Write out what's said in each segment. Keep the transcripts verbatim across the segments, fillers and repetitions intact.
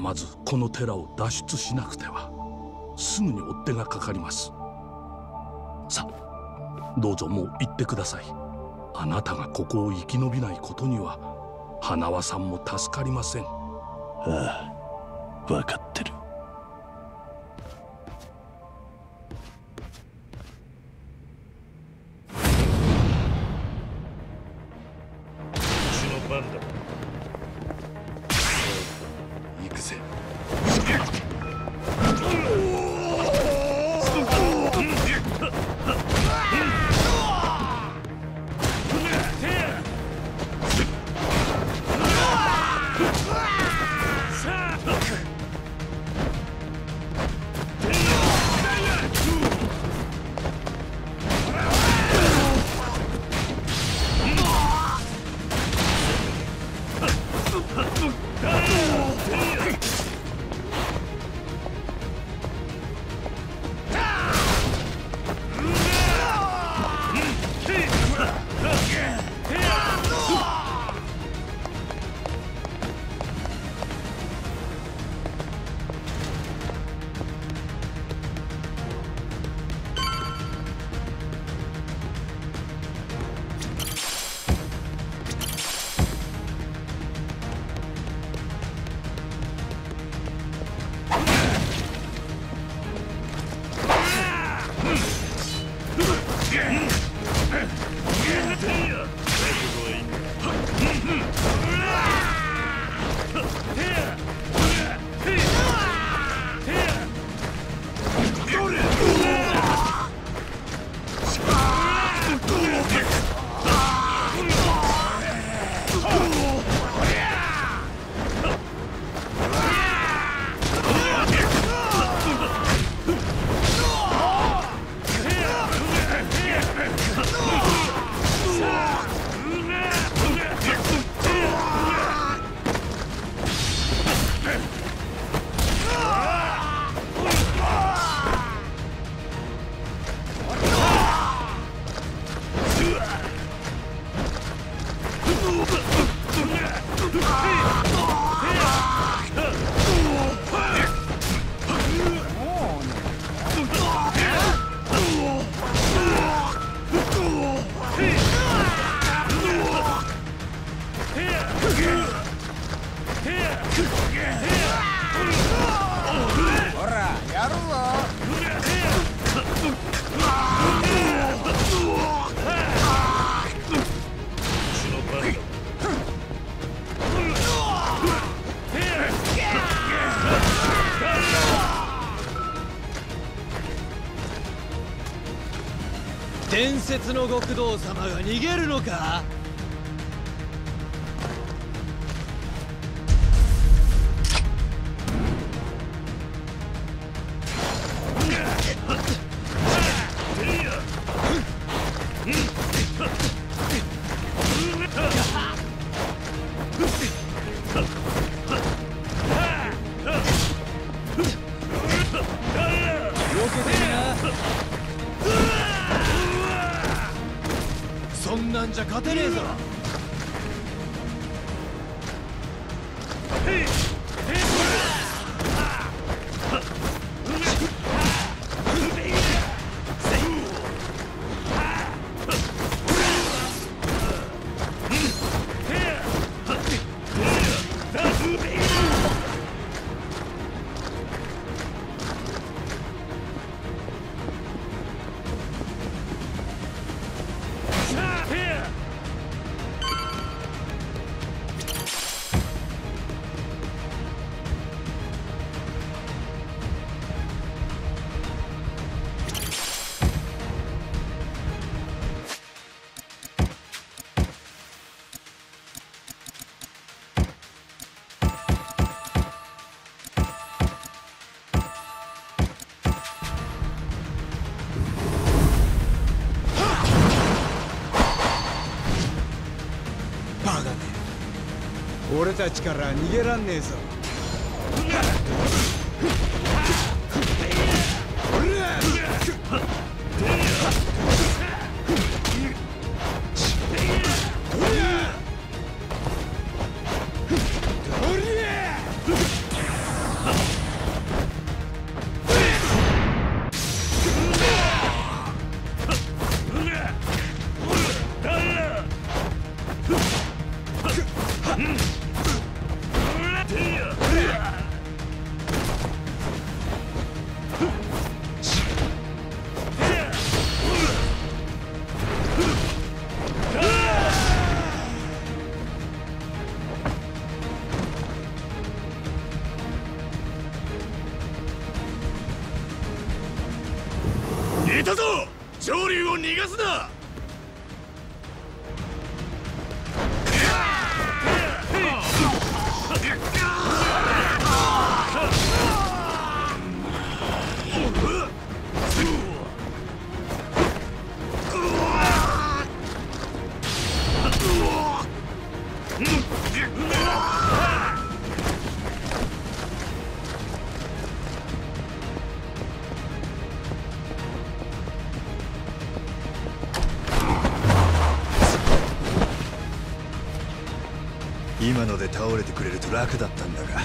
まずこの寺を脱出しなくては。すぐに追っ手がかかります。さあ、どうぞもう行ってください。あなたがここを生き延びないことには花輪さんも助かりません。 ああ、分かってる。 うちの番だ。行くぜ。 伝説の極道様が逃げるのか？そんなんじゃ勝てねえぞ。俺たちから逃げらんねえぞ。 入れたぞ。上流を逃がすな。 今ので倒れてくれると楽だったんだが。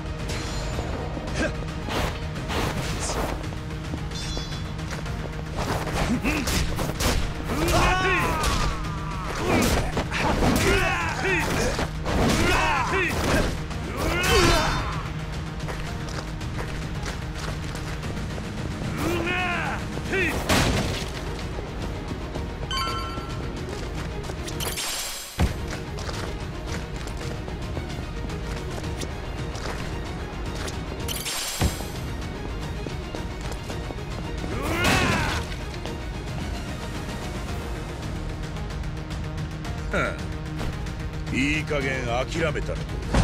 いい加減諦めたらどうだ。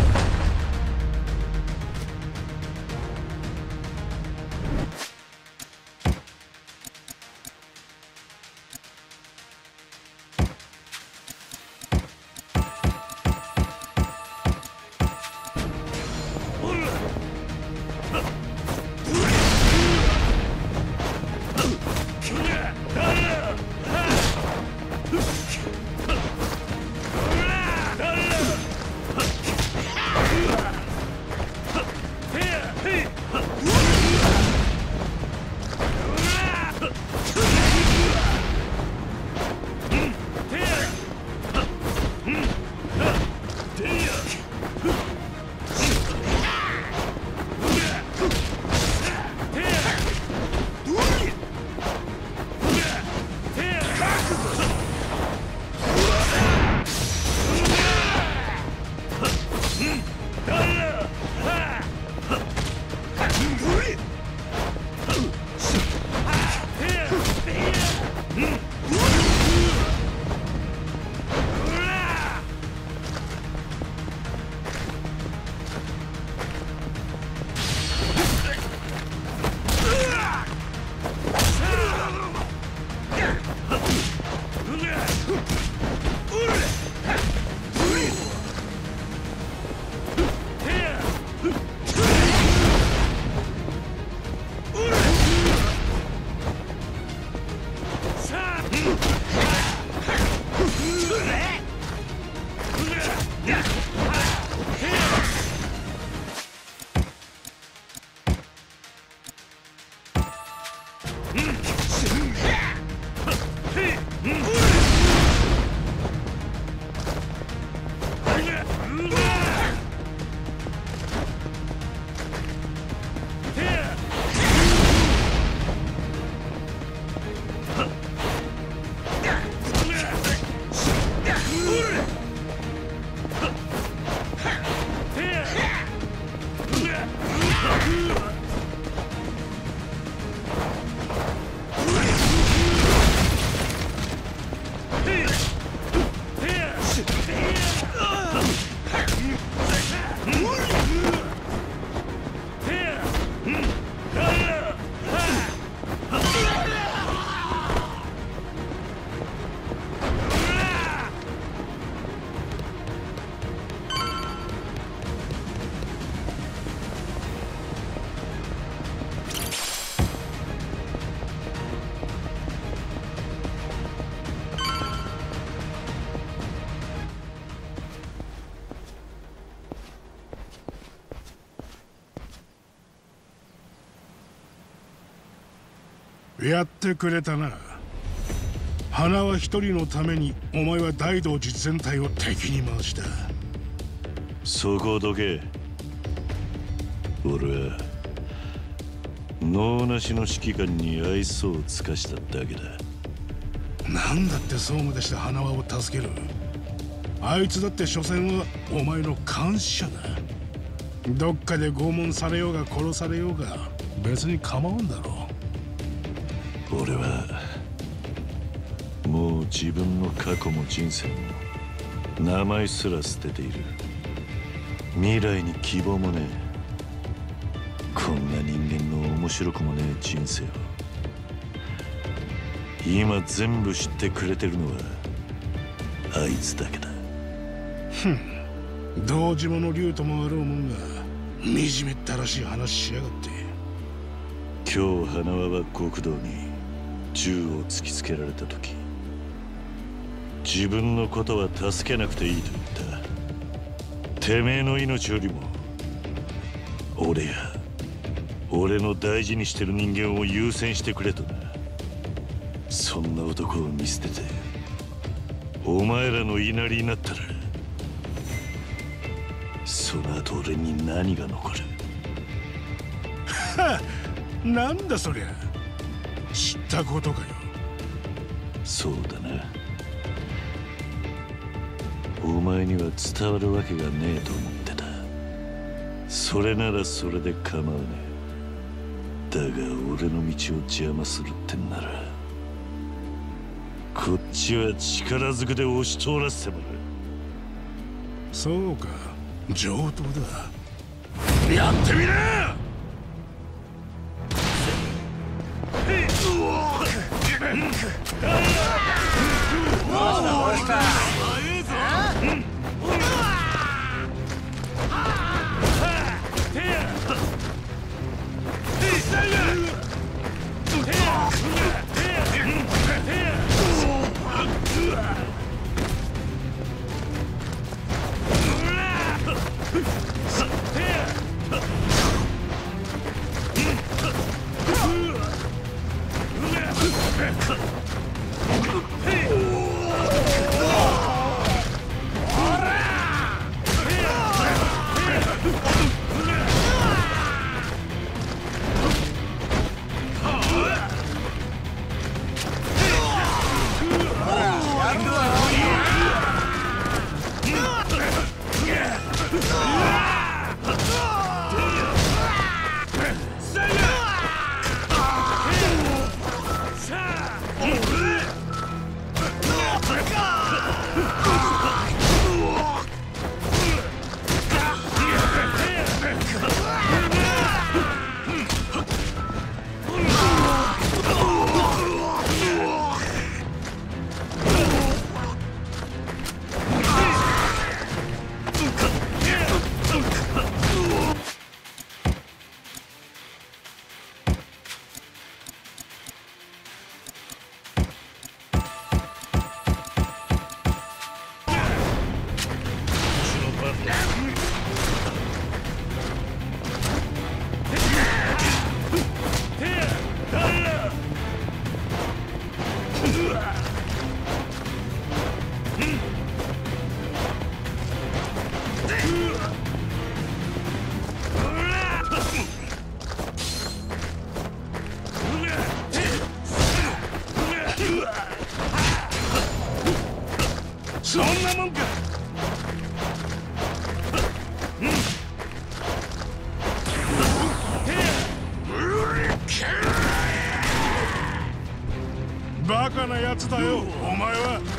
やってくれたな。花は一人のためにお前は大道寺全体を敵に回した。 そこをどけ。俺は能なしの指揮官に愛想を尽かしただけだ。 なんだってそうまでして花輪を助ける。あいつだって所詮はお前の監視者だ。どっかで拷問されようが殺されようが別に構わんだろう。 俺はもう自分の過去も人生も名前すら捨てている。未来に希望もねえ。こんな人間の面白くもねえ人生を今全部知ってくれてるのはあいつだけだ。 ふん、堂島の竜ともあろうもんが惨めったらしい話しやがって。 今日花輪は極道に銃を突きつけられた時、自分のことは助けなくていいと言った。てめえの命よりも俺や俺の大事にしてる人間を優先してくれとな。そんな男を見捨ててお前らの言いなりになったら、その後俺に何が残る？ はっ、なんだそりゃ。知ったことかよ。 そうだな。お前には伝わるわけがねえと思ってた。それならそれで構わねえ。だが俺の道を邪魔するってんなら、こっちは力ずくで押し通らせてもらう。 そうか、上等だ。やってみな。そんなもんか。バカなやつだよ、お前は。